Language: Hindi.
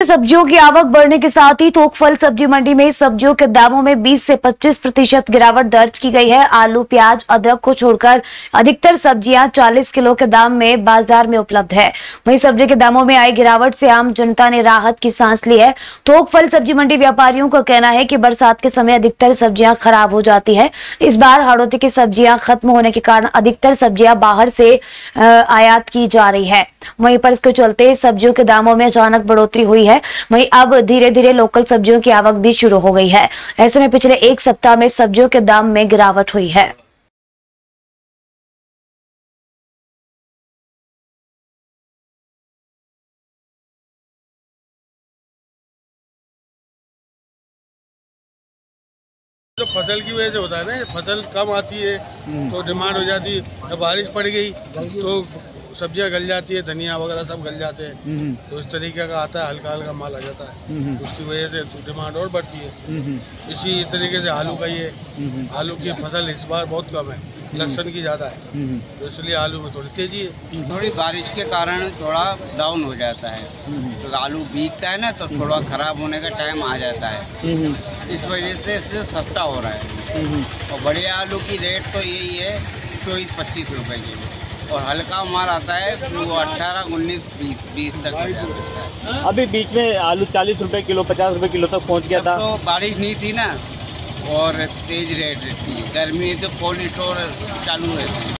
सब्जियों की आवक बढ़ने के साथ ही थोक फल सब्जी मंडी में सब्जियों के दामों में 20 से 25% गिरावट दर्ज की गई है। आलू, प्याज, अदरक को छोड़कर अधिकतर सब्जियां 40 किलो के दाम में बाजार में उपलब्ध है। वहीं सब्जी के दामों में आई गिरावट से आम जनता ने राहत की सांस ली है। थोक फल सब्जी मंडी व्यापारियों का कहना है कि बरसात के समय अधिकतर सब्जियां खराब हो जाती है। इस बार हाड़ौती की सब्जियां खत्म होने के कारण अधिकतर सब्जियां बाहर से आयात की जा रही है। वहीं पर इसके चलते सब्जियों के दामों में अचानक बढ़ोतरी हुई है। वहीं अब धीरे धीरे लोकल सब्जियों की आवक भी शुरू हो गई है। ऐसे में पिछले एक सप्ताह में सब्जियों के दाम में गिरावट हुई है। जो फसल की वजह से होता है ना, फसल कम आती है तो डिमांड हो जाती है। जब बारिश पड़ गई तो सब्जियां गल जाती है, धनिया वगैरह सब गल जाते हैं। तो इस तरीके का आता है, हल्का हल्का माल आ जाता है, उसकी वजह से तो डिमांड और बढ़ती है। इसी तरीके से आलू का ये आलू की फसल इस बार बहुत कम है, लहसुन की ज़्यादा है, तो इसलिए आलू में थोड़ी तेजी है। थोड़ी बारिश के कारण थोड़ा डाउन हो जाता है, तो आलू बीकता है ना, तो थोड़ा ख़राब होने का टाइम आ जाता है। इस वजह से इससे सस्ता हो रहा है। और बढ़िया आलू की रेट तो यही है 24-25 रुपए की, और हल्का माल आता है वो 18, 19, 20 तक हो जाता है। अभी बीच में आलू 40 रुपए किलो, 50 रुपए किलो तक पहुंच गया था। तो बारिश नहीं थी ना, और तेज रेट थी, गर्मी तो कोल्ड स्टोर चालू है।